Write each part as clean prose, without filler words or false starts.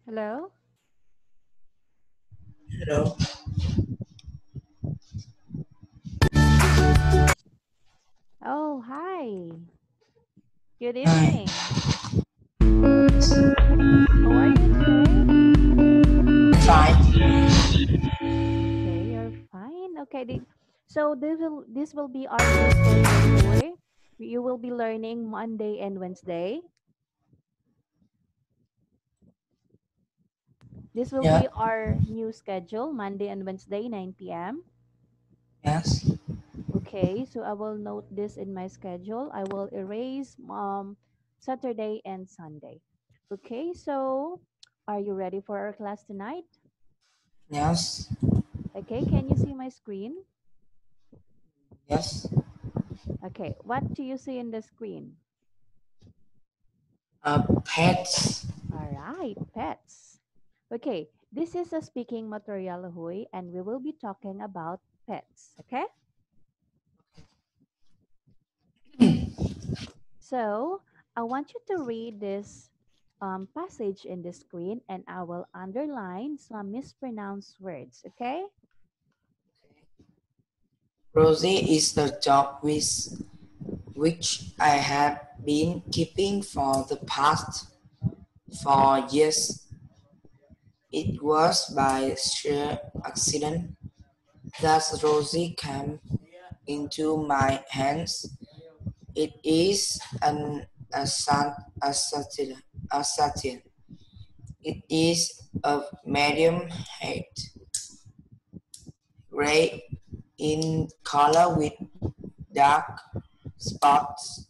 Hello? Hello. Oh, hi. Good Hi. evening. How are you today? Fine. Okay, you're fine. Okay, so this will be our new schedule, Hui. You will be learning Monday and Wednesday. This will Yeah. be our new schedule, Monday and Wednesday, 9 p.m. Yes. Okay, so I will note this in my schedule. I will erase Saturday and Sunday. Okay, so are you ready for our class tonight? Yes. Okay, can you see my screen? Yes. Okay, what do you see in the screen? Pets. All right, pets. Okay, this is a speaking material, Huy, and we will be talking about pets. Okay, so I want you to read this passage in the screen, and I will underline some mispronounced words. Okay, Rosie is the dog which I have been keeping for the past 4 years. It was by sheer accident that Rosie came into my hands. It is an assassin. It is of medium height, gray in color with dark spots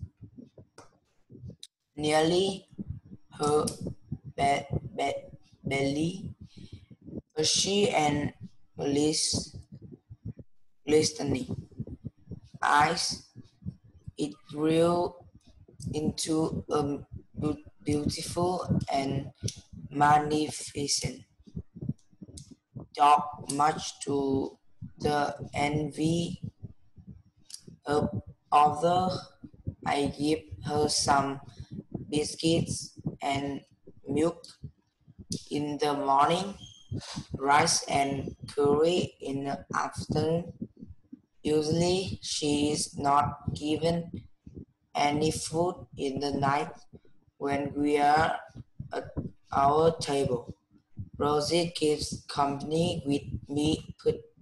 nearly her be- be- belly, bushy and glistening eyes. It grew into a beautiful and magnificent dog, much to the envy of others. I give her some biscuits and milk in the morning, rice and curry in the afternoon. Usually, she is not given any food in the night when we are at our table. Rosie keeps company with me,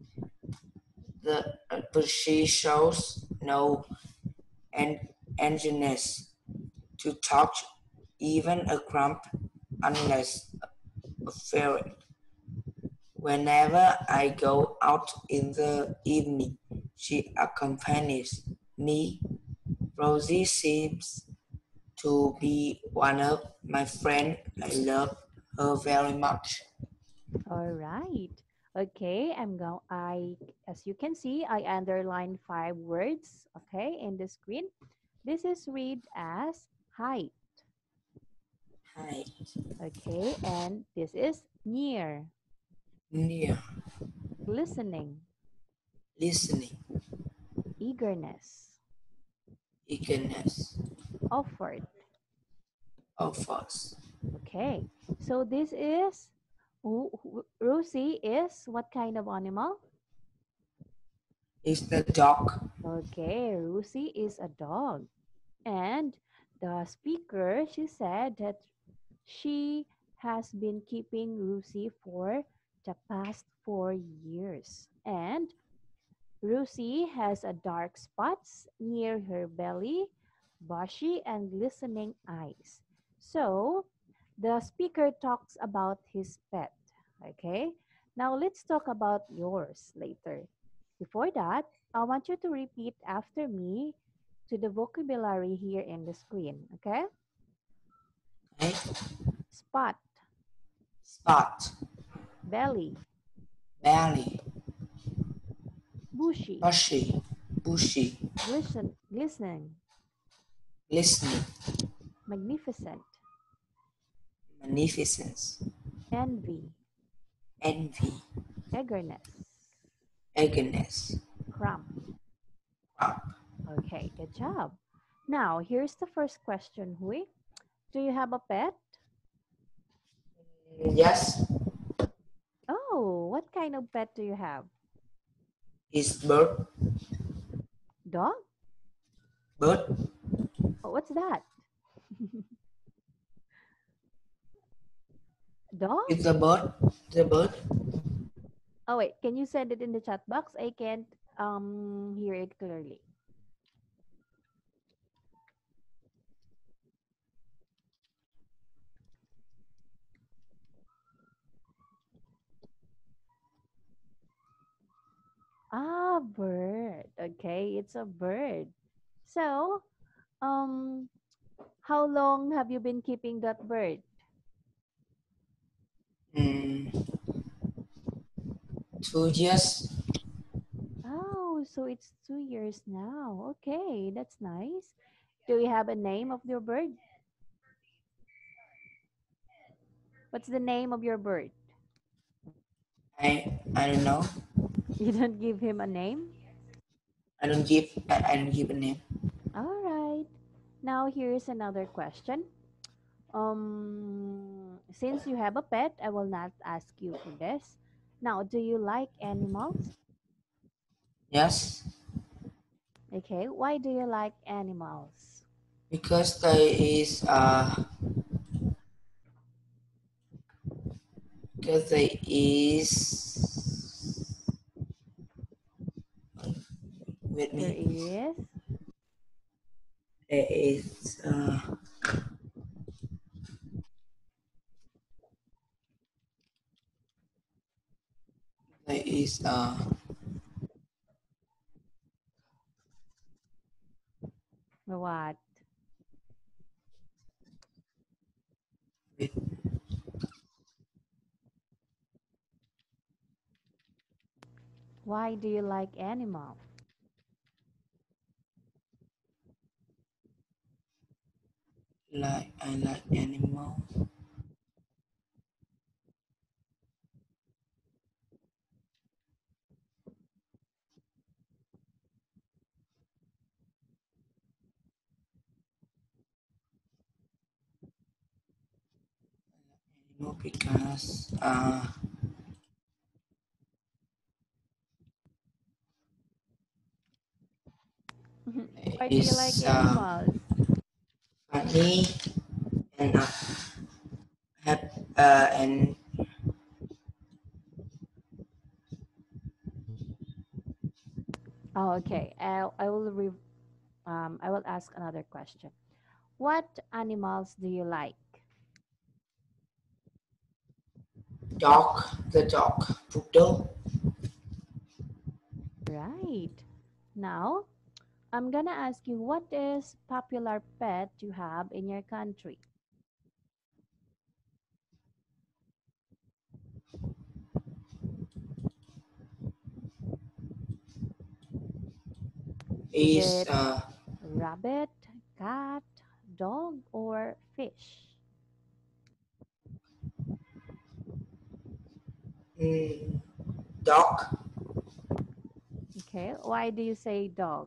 but she shows no en- eagerness to touch even a crumb unless a ferret. Whenever I go out in the evening, she accompanies me. Rosie seems to be one of my friends. I love her very much. all right. Okay, as you can see, I underlined 5 words. Okay, in the screen. This is read as height. Hi, Okay, and this is near, near, glistening, listening, eagerness, eagerness, offered. of us. Okay, so this is Rosie is what kind of animal? Is the dog. Okay, Rosie is a dog. And the speaker, she said that she has been keeping Rosie for the past 4 years. And Rosie has a dark spots near her belly, bushy and glistening eyes. So the speaker talks about his pet. Okay. Now let's talk about yours later. Before that, I want you to repeat after me to the vocabulary here in the screen. Okay. Okay? Spot, Spot, belly, belly, bushy, bushy, bushy, glistening, glistening, magnificent, magnificence, envy, envy, eagerness, eagerness, crumb. crop. Okay, good job. Now, here's the first question, Hui. Do you have a pet? Yes, Oh, what kind of pet do you have? is bird. Dog? Bird. Oh, what's that? Dog? It's a bird. It's a bird. Oh wait, can you send it in the chat box? I can't hear it clearly. Ah, bird. Okay, it's a bird. So, um, how long have you been keeping that bird? Mm, 2 years. Oh, so it's 2 years now. Okay, that's nice. Do you have a name of your bird? What's the name of your bird? I don't know. You don't give him a name? I don't give a name. All right. Now here's another question. Since you have a pet, I will not ask you for this. Now, do you like animals? Yes, Okay, why do you like animals? because there is because there is with There me. is. There is there is What? with Why do you like animals? like I like animal because Why do you like is animals? funny and have and Oh, okay. I will ask another question. What animals do you like? dog the dog poodle. Right. Now, I'm gonna ask you what is popular pet you have in your country? Is Is it rabbit, cat, dog, or fish? mm, dog Okay. Why do you say dog?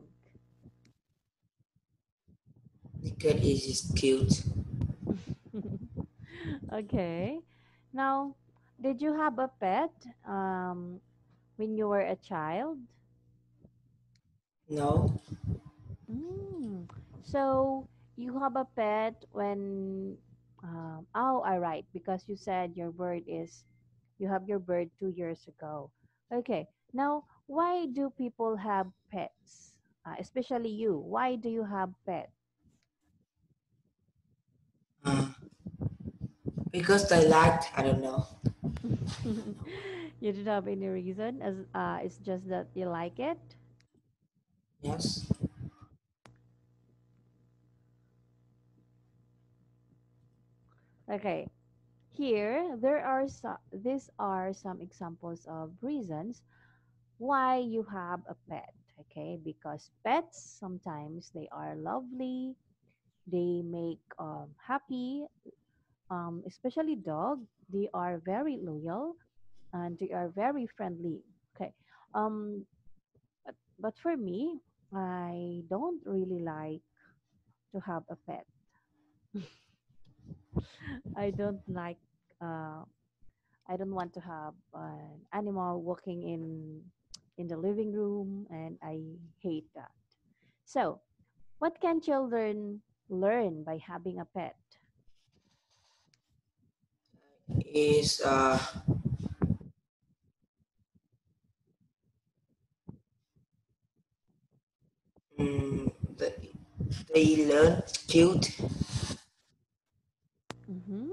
because it is cute. Okay. Now, did you have a pet when you were a child? No, Mm. So you have a pet when oh, all right, because you said you have your bird 2 years ago. Okay. Now, why do people have pets? Especially you. Why do you have pets? uh, because I like I don't know. You didn't have any reason, as it's just that you like it. Yes, Okay. Here, these are some examples of reasons why you have a pet. Okay, because pets sometimes they are lovely, they make happy, especially dog. They are very loyal and they are very friendly. Okay, um, but for me, I don't really like to have a pet. I don't like. I don't want to have an animal walking in the living room, and I hate that. So, what can children learn by having a pet? Is mm, the, they learn cute. Hmm.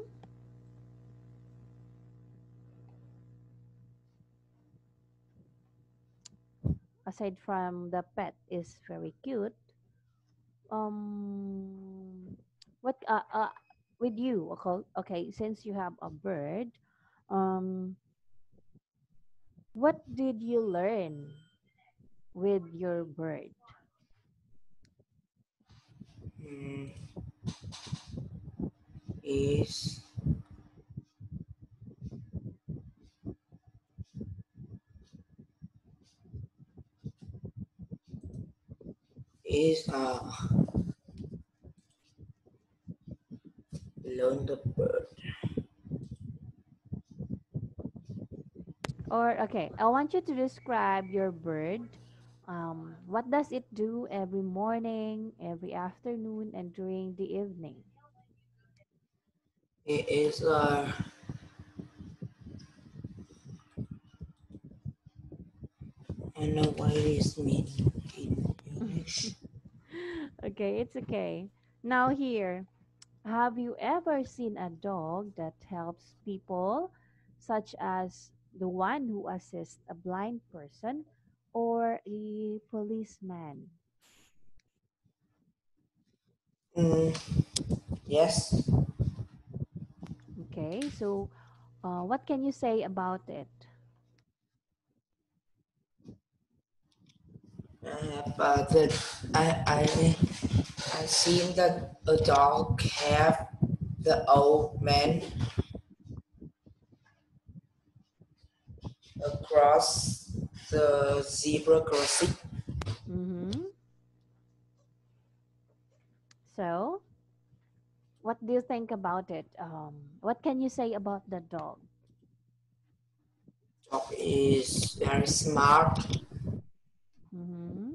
Aside from the pet is very cute, um, what with you? Okay, okay, since you have a bird, um, what did you learn with your bird? Mm, is is learn the bird. Or okay, I want you to describe your bird. What does it do every morning, every afternoon, and during the evening? It is I don't know what it is mean in English. Okay, it's okay. Now here, have you ever seen a dog that helps people, such as the one who assists a blind person or a policeman? Mm, yes, Okay, so what can you say about it? I have I seen that a dog have the old man across the zebra crossing. Mm-hmm. So, what do you think about it? What can you say about the dog? Dog is very smart. Mm-hmm.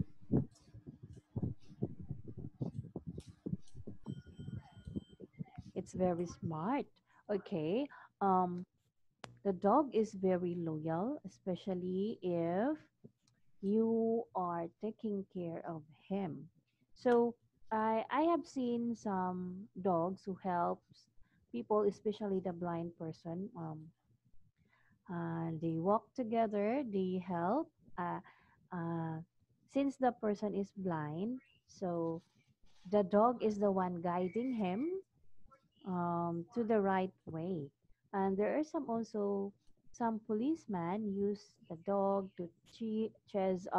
It's very smart. Okay. Um, the dog is very loyal, especially if you are taking care of him. So I have seen some dogs who helps people, especially the blind person. They walk together. They help. Uh, uh, since the person is blind, so the dog is the one guiding him to the right way. And there are some also some policemen use the dog to chase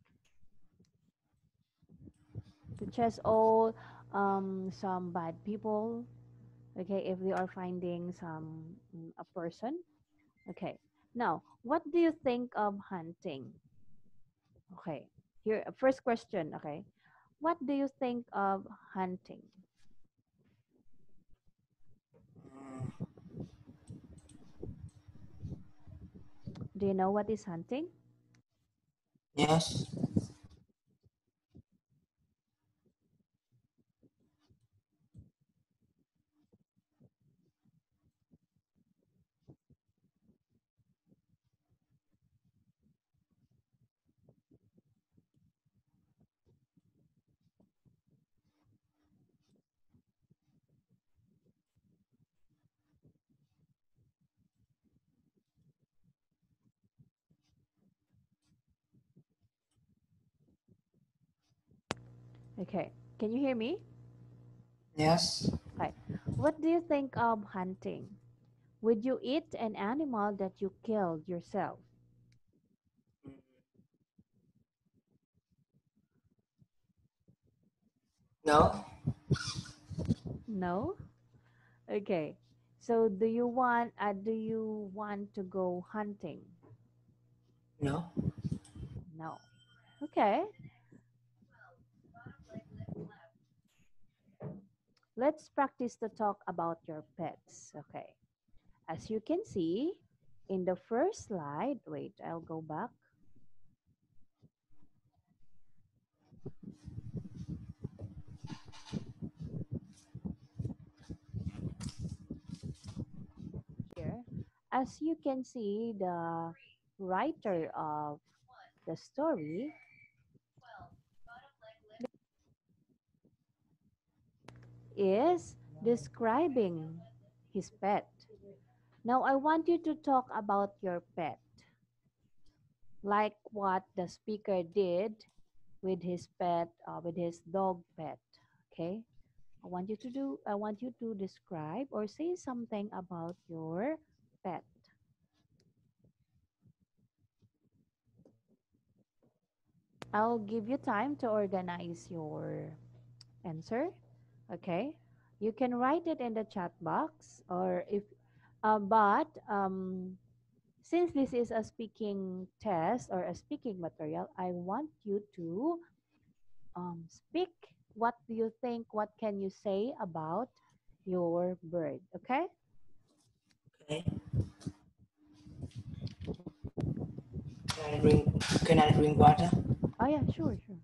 to chase all some bad people. Okay, if they are finding a person. Okay, now what do you think of hunting? Okay, here first question. Okay, what do you think of hunting? Mm, Do you know what is hunting? yes, Okay, can you hear me? yes. Okay, what do you think of hunting? Would you eat an animal that you killed yourself? Mm, no, No. Okay. So do you want to go hunting? no. No. Okay. Let's practice to talk about your pets. Okay. As you can see in the first slide, wait, I'll go back. Here, as you can see, the writer of the story is describing his pet. Now, I want you to talk about your pet, like what the speaker did with his pet, with his dog pet. Okay? I want you to describe or say something about your pet. I'll give you time to organize your answer. Okay? You can write it in the chat box or if but since this is a speaking test or a speaking material, I want you to speak. What do you think? What can you say about your bird? Okay? Okay. Can I drink? Can I drink water? Oh, yeah, sure, sure.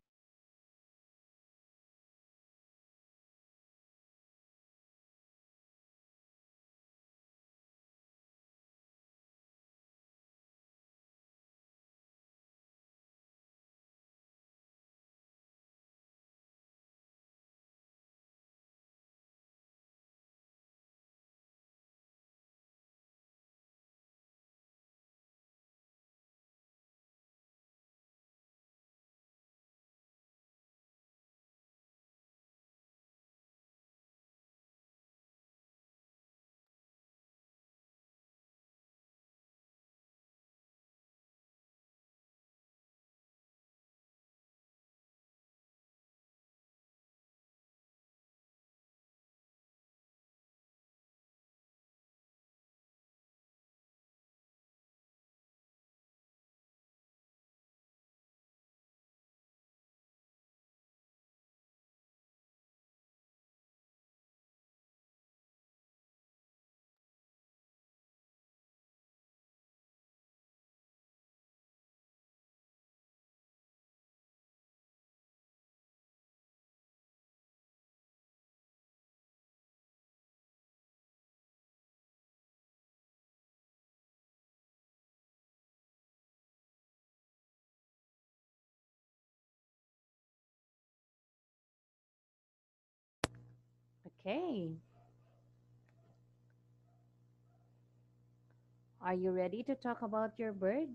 Okay. Are you ready to talk about your bird?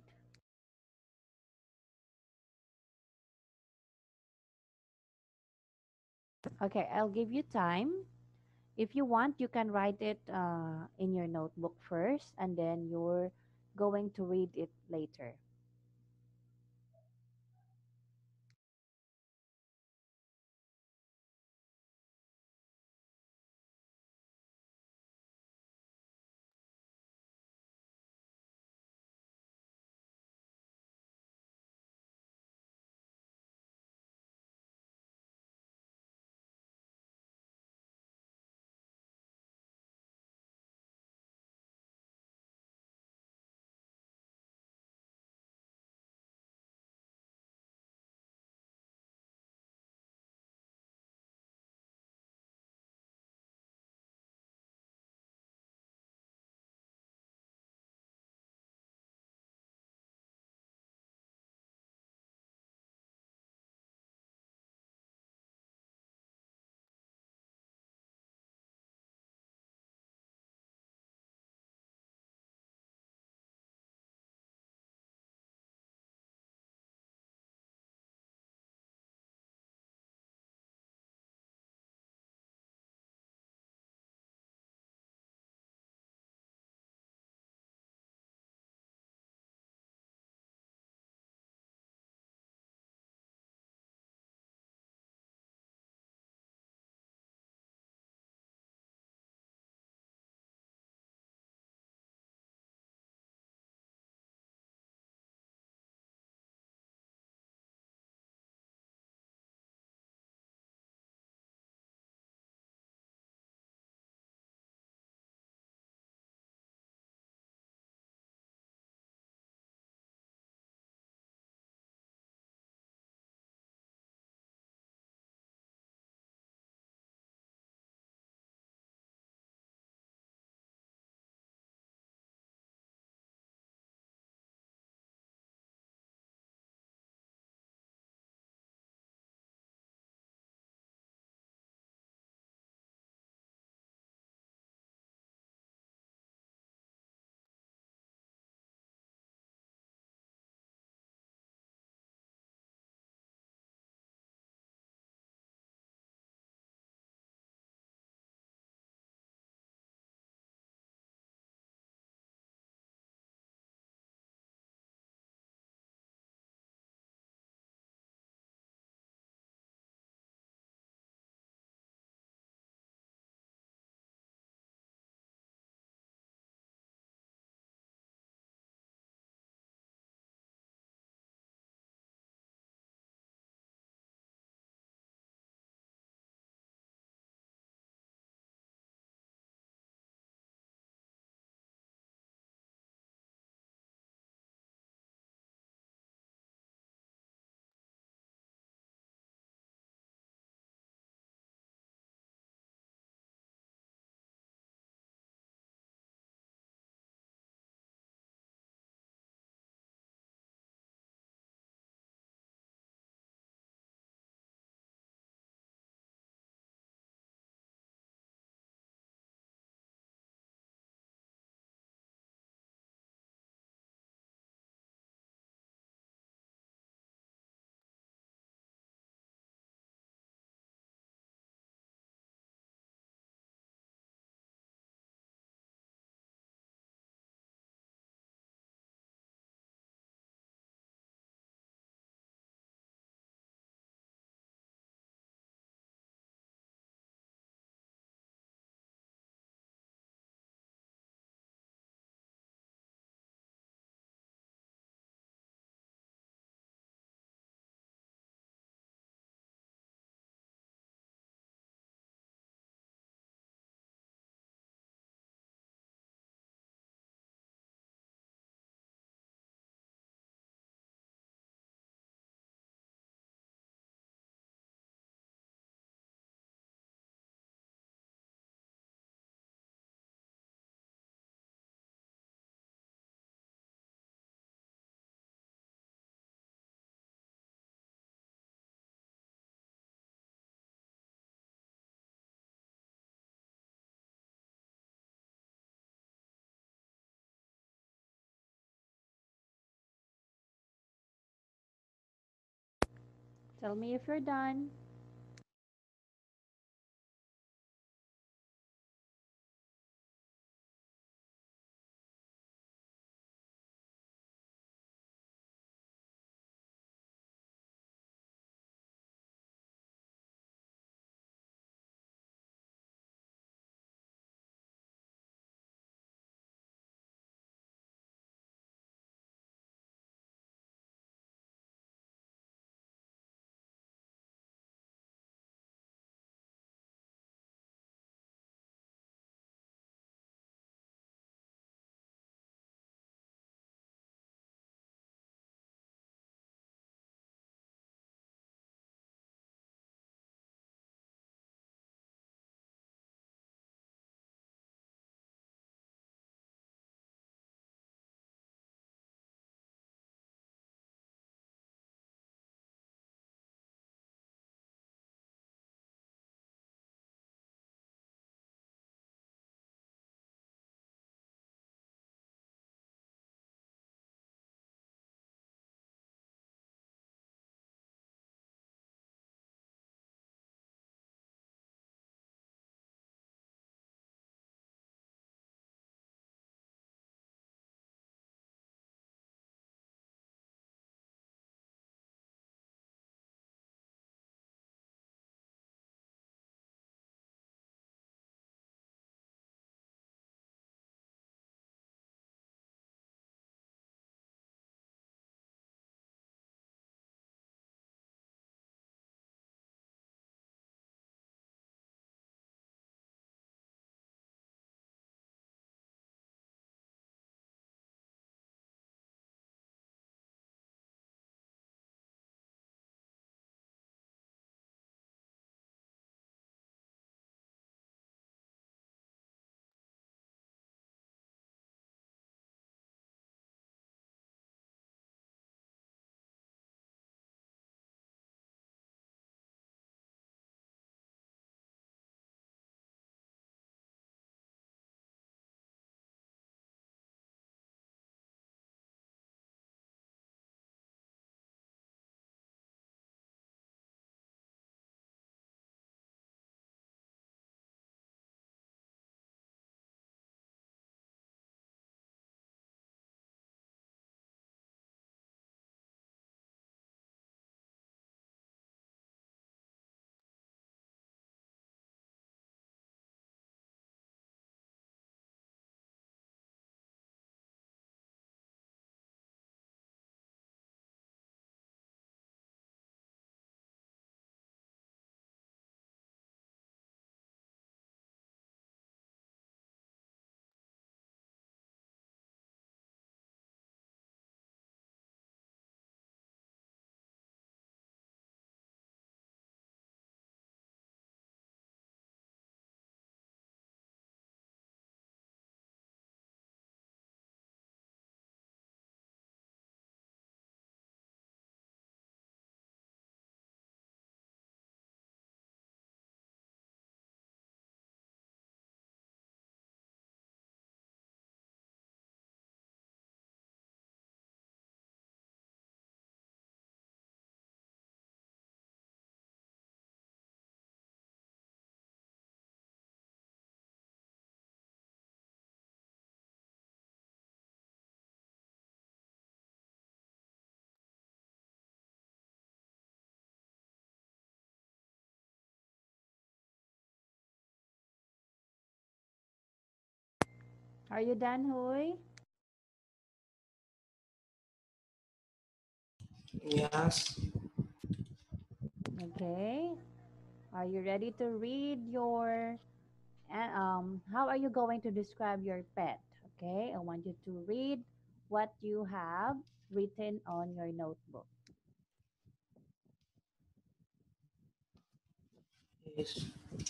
Okay, I'll give you time. If you want, you can write it in your notebook first, and then you're going to read it later. Tell me if you're done. Are you done, Hui? Yes. Okay. Are you ready to read your how are you going to describe your pet? Okay, I want you to read what you have written on your notebook. Yes.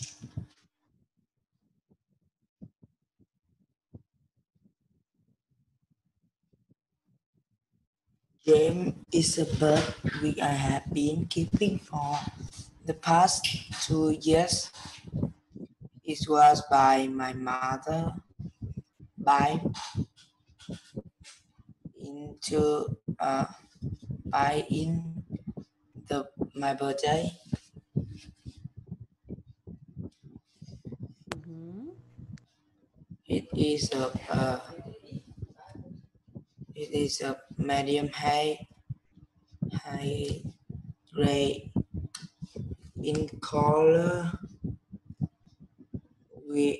James is a bird we have been keeping for the past 2 years. It was by my mother by into by in the my birthday. Mm-hmm. It is a medium high gray in color with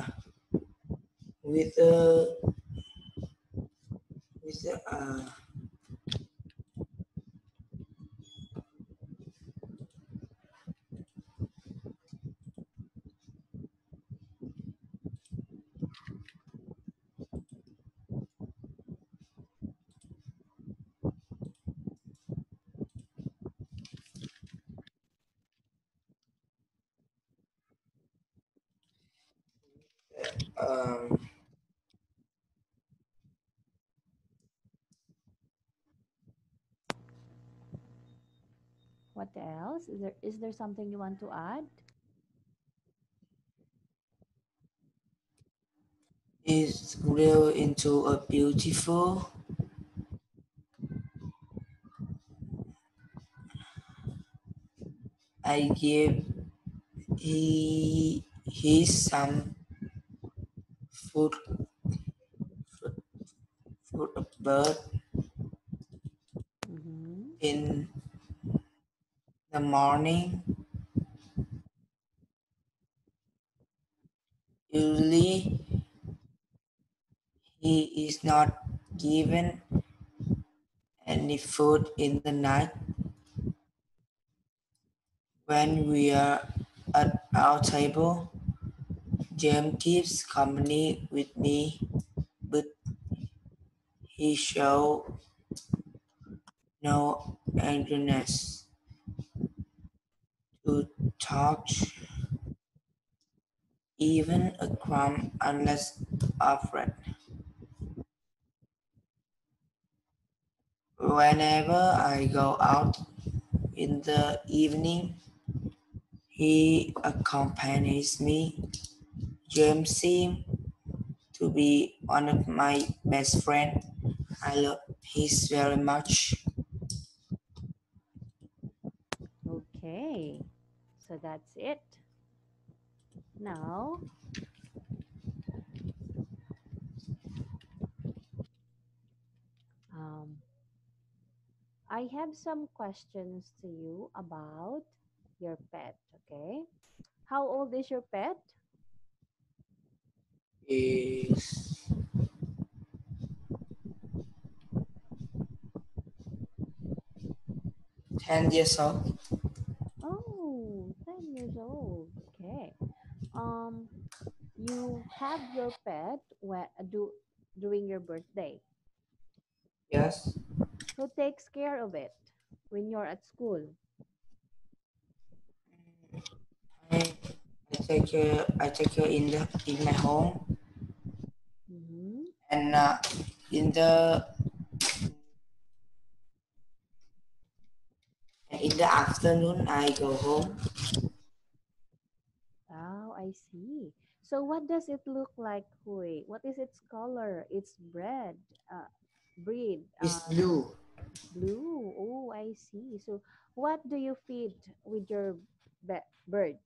with a with a, um, What else? Is there something you want to add? is grew into a beautiful. I give he some food food a bird Mm-hmm. in the morning. Usually he is not given any food in the night when we are at our table. James keeps company with me, but he show no eagerness to touch even a crumb unless offered. Whenever I go out in the evening, he accompanies me. James seems to be one of my best friends. I love him very much. Okay. So that's it. Now, um, I have some questions to you about your pet. Okay. How old is your pet? Is 10 years old. Oh, 10 years old. Okay. Um, you have your pet during your birthday. Yes. Who takes care of it when you're at school? I, I take her in my home Mm-hmm. and in the afternoon I go home. Oh, I see. So what does it look like, Hui? What is its color? Its breed, It's blue. blue. Oh, I see. So what do you feed with your bird?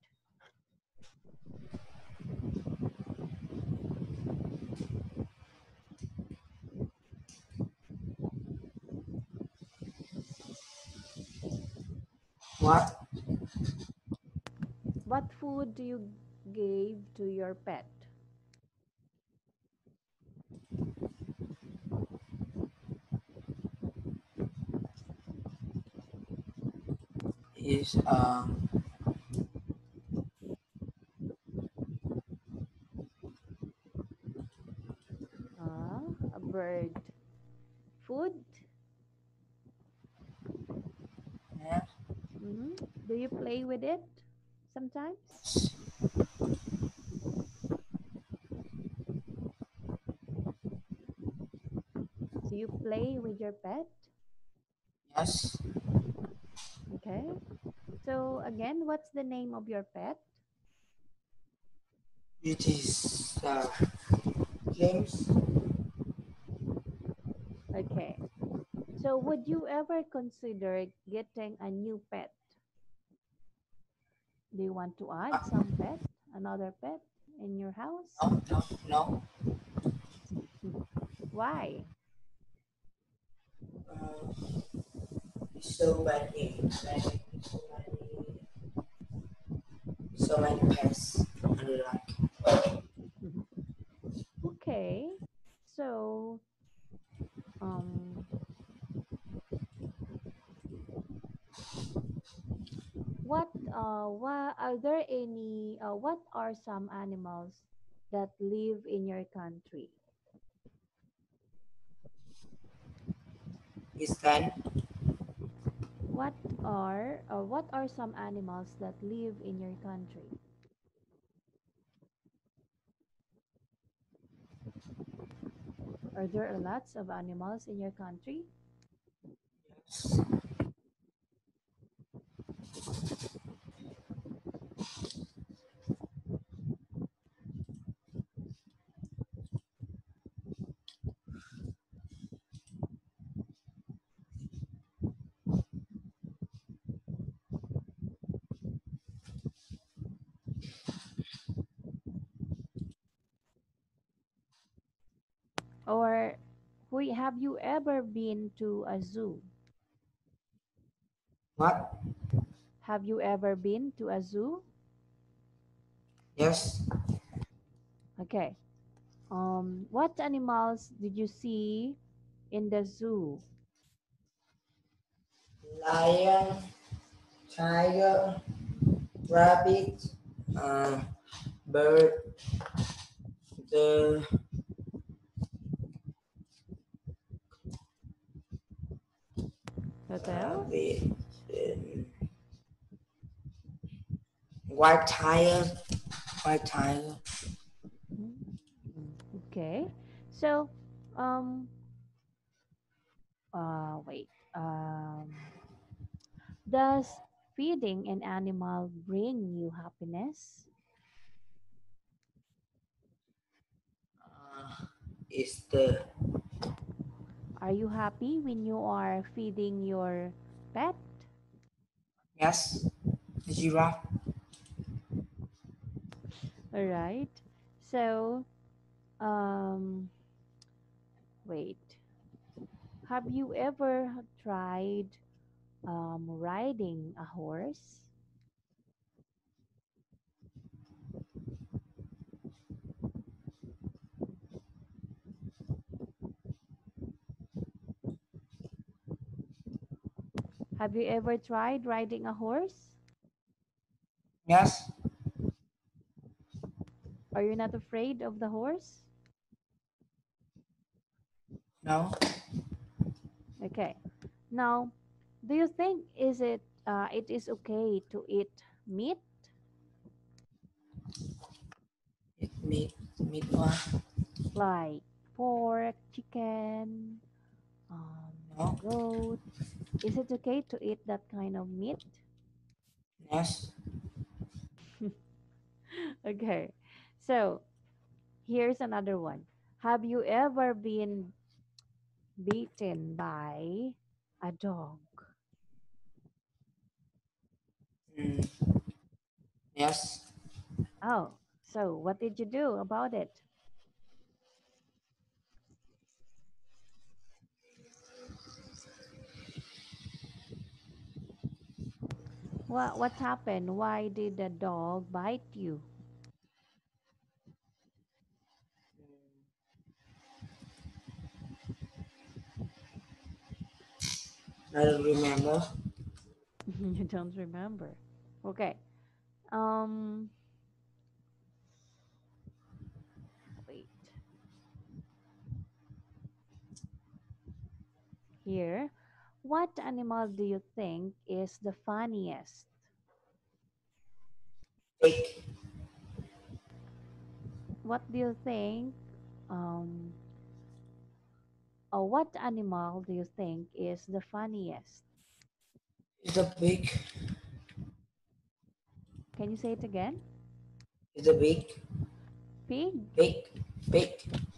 What What food do you give to your pet? is A bird food? yeah, Mm-hmm. Do you play with it sometimes? Do you play with your pet? yes. Okay. So again, what's the name of your pet? It is James. Okay. So would you ever consider getting a new pet? Do you want to add What? some pet, another pet in your house? No, no, no. Why? Uh, so many, so many pests. I like. Okay. So, um, what are there any, what are some animals that live in your country? Is that What are some animals that live in your country? Are there lots of animals in your country? yes. Or have you ever been to a zoo? What? Have you ever been to a zoo? Yes. Okay. What animals did you see in the zoo? Lion, tiger, rabbit, uh, bird, the What else? rabbit, um, white tiger, white tiger. Mhm. Okay. So, um, wait. Does feeding an animal bring you happiness? Uh, is the Are you happy when you are feeding your pet? yes, the giraffe. All right. So, um, wait. Have you ever tried riding a horse? Have you ever tried riding a horse? Yes, Are you not afraid of the horse? no, Okay. Now, do you think it is okay to eat meat meat one. like pork, chicken, No, goat? Is it okay to eat that kind of meat? yes, Okay. So, here's another one. Have you ever been bitten by a dog? mm, yes. Oh, so what did you do about it? What happened? Why did the dog bite you? I don't remember. You don't remember. Okay. Um, wait. Here. What animal do you think is the funniest? Pig, What do you think? Um, or what animal do you think is the funniest? is the pig, Can you say it again? is the pig, Pig? pig, pig.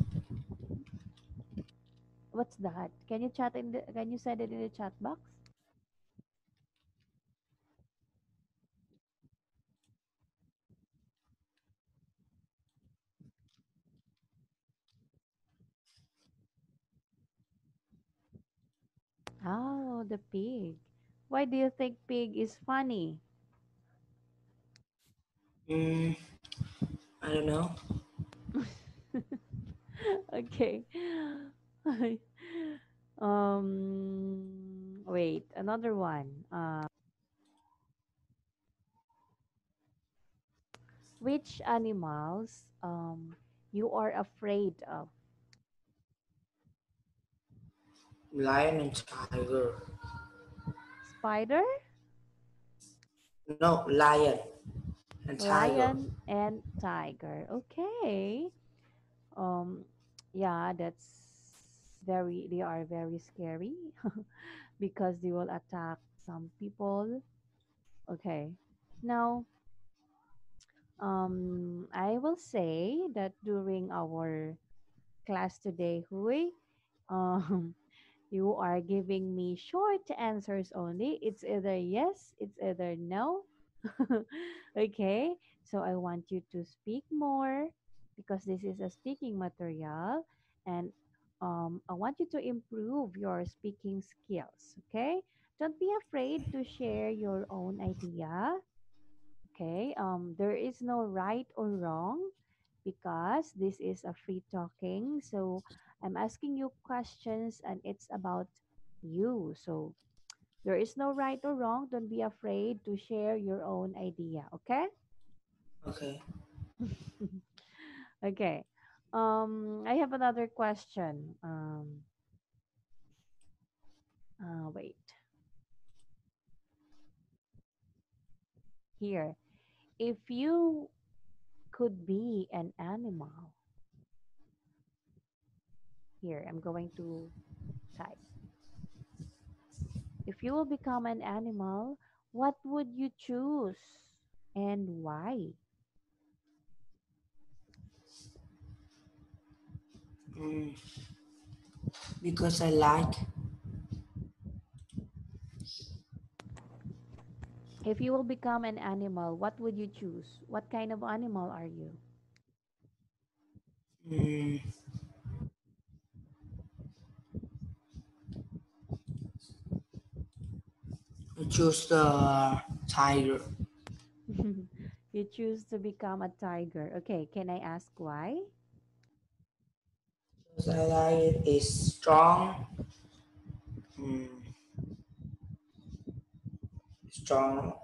What's that? Can you say it in the chat box? the pig. Why do you think pig is funny? Mm, I don't know. Okay. Wait, another one. Which animals you are afraid of? Lion and tiger. Spider, No, lion and tiger. lion, and tiger. Okay. Um, yeah, that's they are very scary because they will attack some people. Okay. Now, I will say that during our class today, Hui, um, you are giving me short answers only. It's either yes, it's either no. Okay, so I want you to speak more because this is a speaking material, and I want you to improve your speaking skills. Okay, don't be afraid to share your own idea. Okay, there is no right or wrong because this is a free talking. So I'm asking you questions and it's about you. So there is no right or wrong. Don't be afraid to share your own idea. Okay? Okay. Okay. I have another question. Wait. Here. If you could be an animal, here, I'm going to type. If you will become an animal, what would you choose and why? Mm, because I like If you will become an animal, what would you choose? What kind of animal are you? mm, I choose the tiger. You choose to become a tiger. Okay, can I ask why? Because I like it is strong, mm, strong,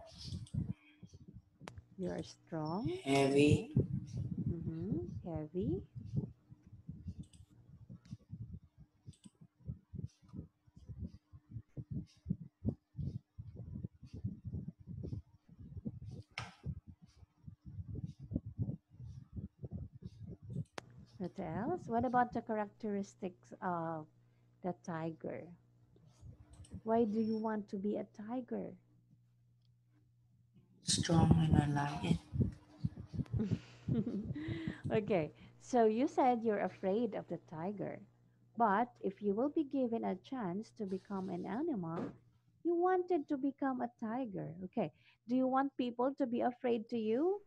You're strong heavy. and heavy. What else? What about the characteristics of the tiger? Why do you want to be a tiger? Strong and I like it. Okay, so you said you're afraid of the tiger, but if you will be given a chance to become an animal, you wanted to become a tiger. Okay, do you want people to be afraid to you?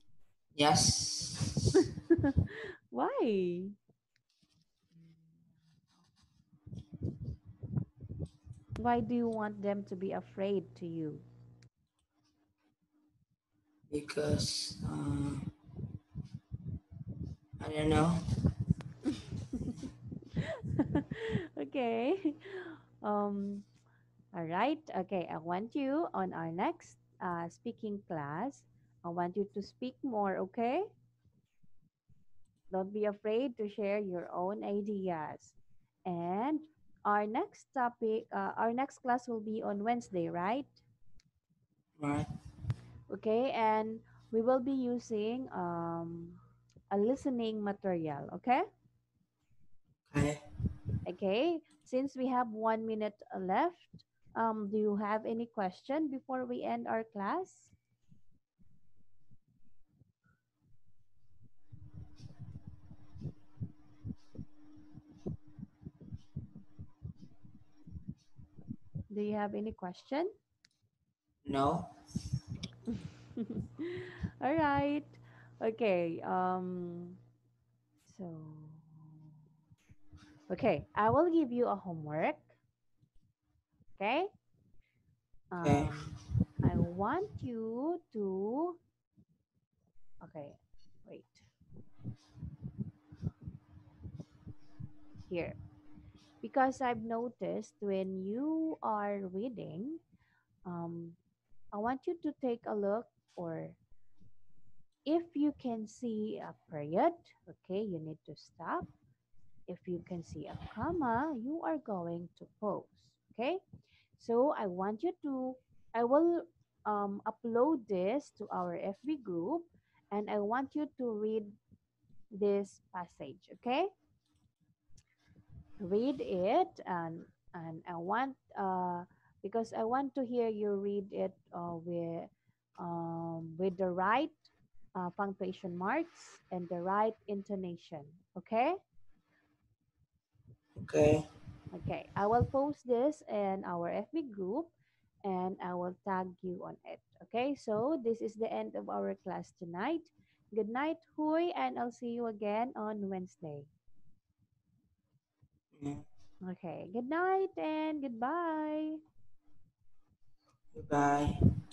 Yes. Why? Why do you want them to be afraid to you? Because I don't know. Okay. Um, all right. Okay, I want you on our next speaking class. I want you to speak more, okay? Don't be afraid to share your own ideas. And our next class will be on Wednesday, right? Right. Okay, and we will be using a listening material, okay? Okay. Okay, since we have 1 minute left, do you have any question before we end our class? Do you have any question? No. All right. Okay. So okay, I will give you a homework. Okay? Okay. I want you to, okay, wait, here. Because I've noticed when you are reading, um, I want you to take a look, or if you can see a period, okay, you need to stop. If you can see a comma, you are going to pause. Okay? So I will upload this to our FB group, and I want you to read this passage. Okay? Read it, and I want, because I want to hear you read it with the right punctuation marks and the right intonation. Okay? Okay. Okay, I will post this in our FB group and I will tag you on it. Okay, so this is the end of our class tonight. Good night, Huy, and I'll see you again on Wednesday. Mm. Okay, good night and goodbye. Goodbye.